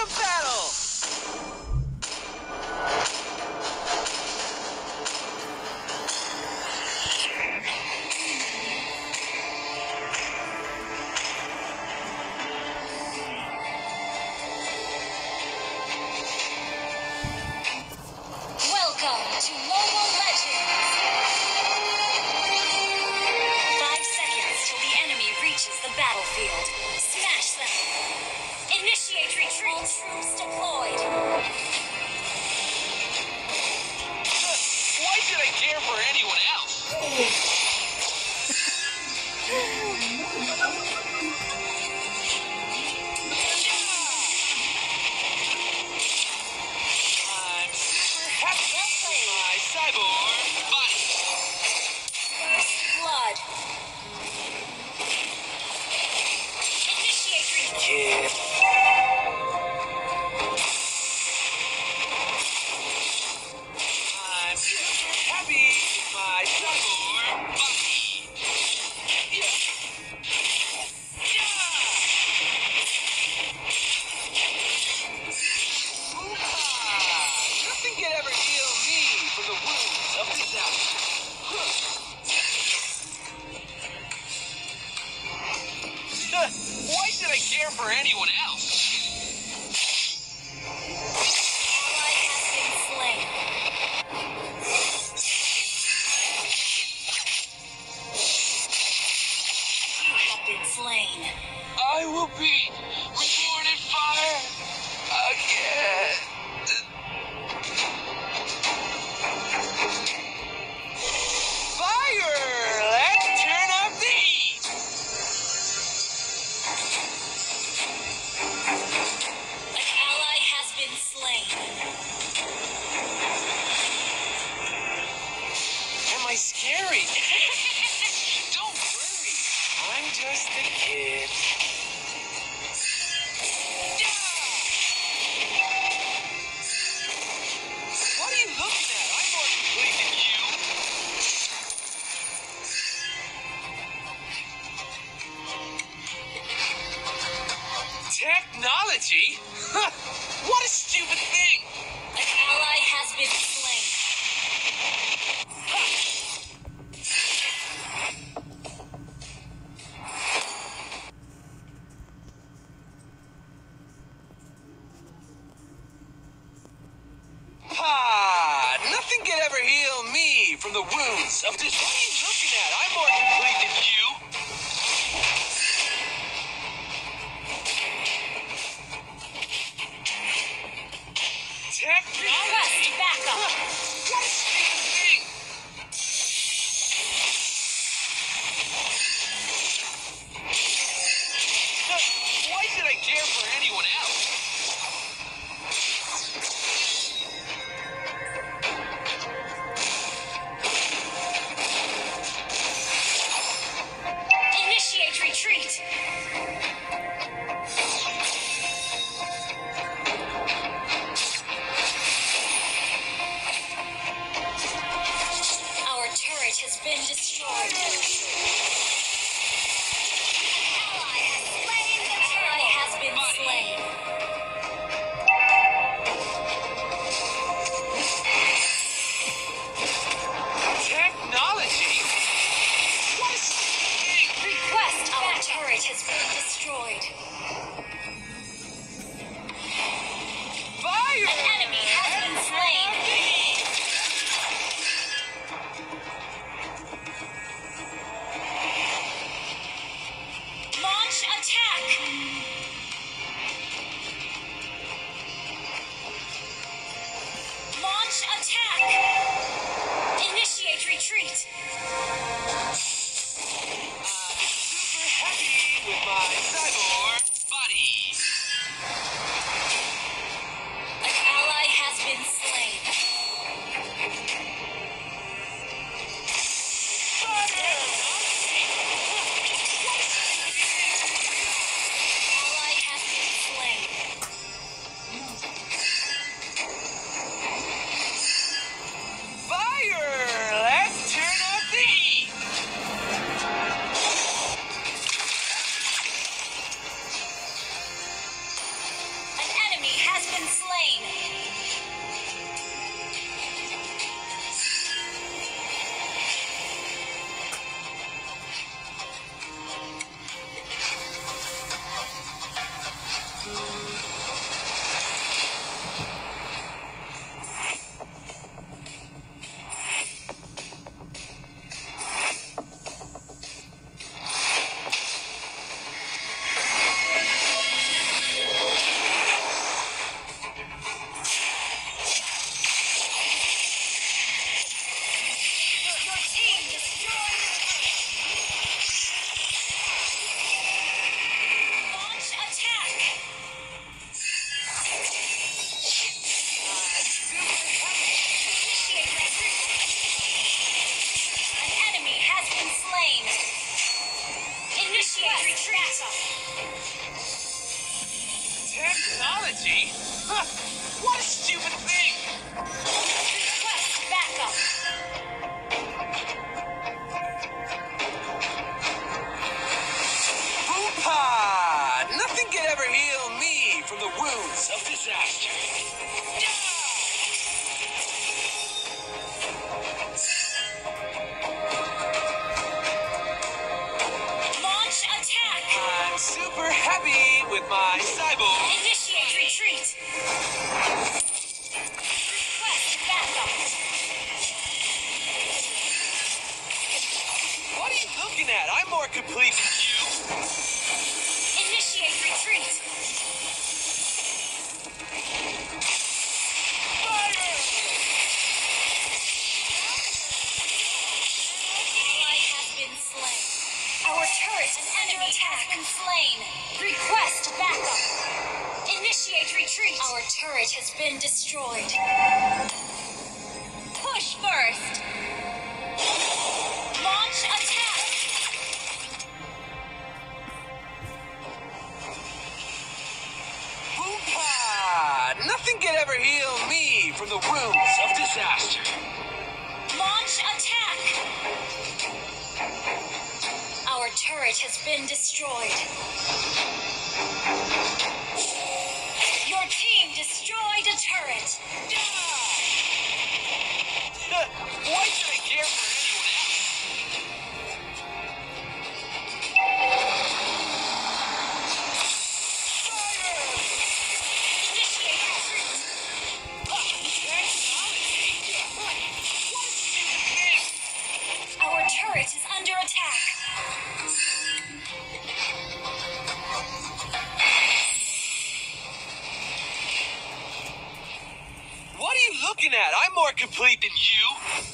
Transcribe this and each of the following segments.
the battle! Welcome to Mobile Legends! 5 seconds till the enemy reaches the battlefield. Smash them! Initiate retreat! All troops deployed! Why should I care for anyone else? I'm super happy my cyborg body. First blood! Initiate retreat! I'm super happy my cyborg body. Nothing can ever heal me from the wounds of disaster. Why should I care for anyone else? Ally has been slain. You have been slain. I will be reborn in fire again. Fire! Let's turn up the heat. An ally has been slain. Am I scary? Don't worry, I'm just a kid. What are you looking at? I'm more complete than you. Technology? Huh, what a stupid thing! An ally has been slain. Ha! Nothing can ever heal me from the wounds of this. What are you looking at? I'm more complete than you. Technology? Request backup. What a stupid thing! Why should I care for anyone else? Initiate retreat. Our turret has been destroyed. Ally has been slain. Technology? What a stupid thing! Request our turret has been destroyed. Fire! An enemy has been slain. technology? Huh, what a stupid thing! Request backup. Boom-pa! Nothing can ever heal me from the wounds of disaster. Launch attack. I'm super happy with my cyborg. Initiate retreat. Request backup. What are you looking at? I'm more complete than you. Initiate retreat. Fire! Ally has been slain. Our turret is under attack. Has been slain. Request backup. Initiate retreat. Our turret has been destroyed. Push first. Launch attack. Boom-pa! Nothing can ever heal me from the wounds of disaster. Launch attack. Our turret has been destroyed. Your team destroyed a turret. Why should I care for anyone else? Initiate retreat. Our turret is under attack. What are you looking at? I'm more complete than you.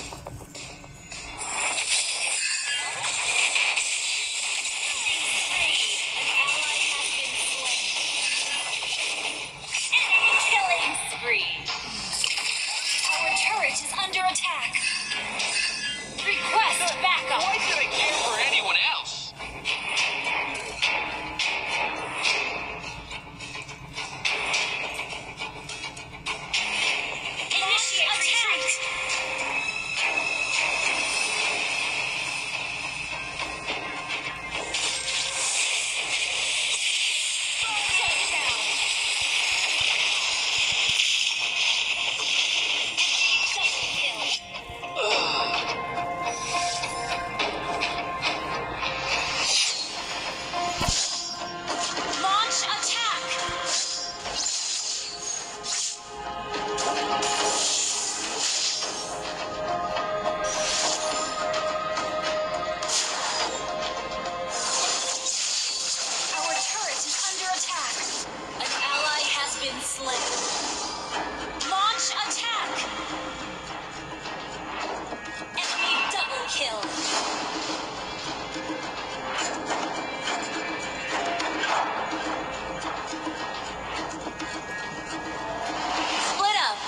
An ally has been slain. Enemy killing spree. Our turret is under attack. Request backup. Why should I care for anyone else? Initiate retreat. Shut down. Double kill. Launch attack. Our turret is under attack. An ally has been slain. Launch attack. Enemy double kill. Split up.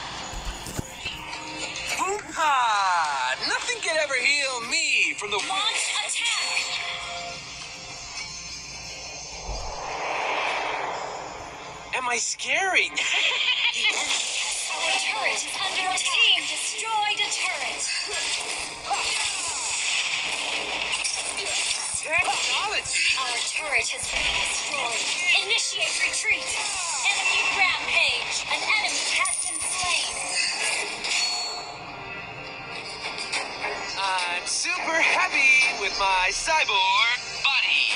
Boom-pa! Nothing can ever heal me from the Launch wounds. attack. Am I scary? Our turret is under attack. Team destroyed a turret. Technology? Our turret has been destroyed. Initiate retreat. Enemy rampage. An enemy has been slain. I'm super happy with my cyborg body.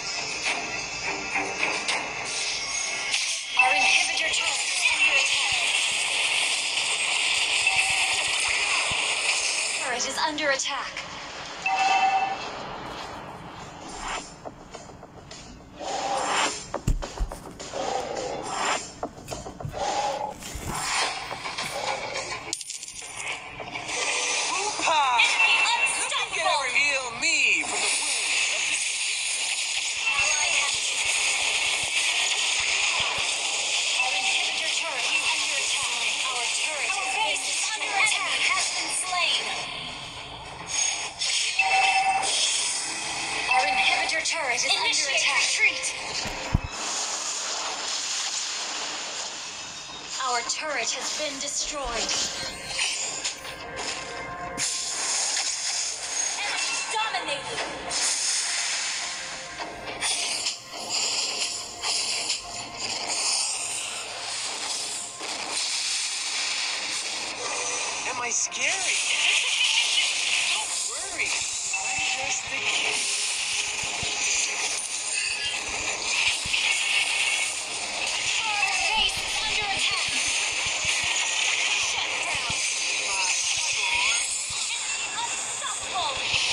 Our inhibitor turret is under attack. Turret is under attack. Boom-pa! Enemy Nothing can ever unstoppable. heal me from the wounds Ally has Our inhibitor turret is under attack. Our turret Our base is under attack. Has been slain. turret has been destroyed. Enemy dominated. Am I scary? Don't worry. I'm just a kid. Our base is under attack. Shut down. Unstoppable.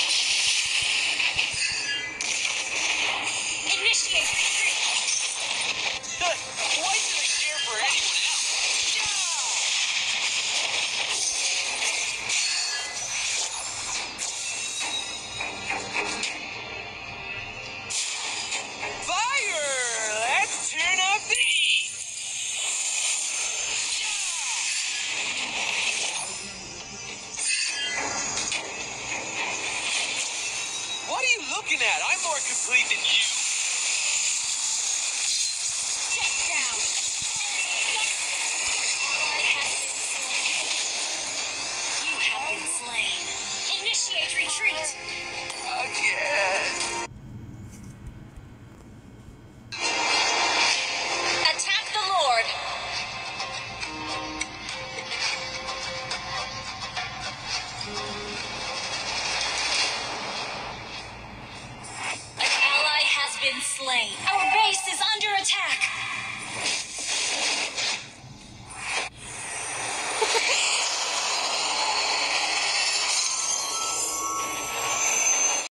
Initiate retreat. Why should I care for anyone else? Fire! Let's turn up the heat! What are you looking at? I'm more complete than you. Shut down. Ally has been slain. You have been slain. Initiate retreat. Again. Attack the Lord. An ally has been slain. Our base is under attack.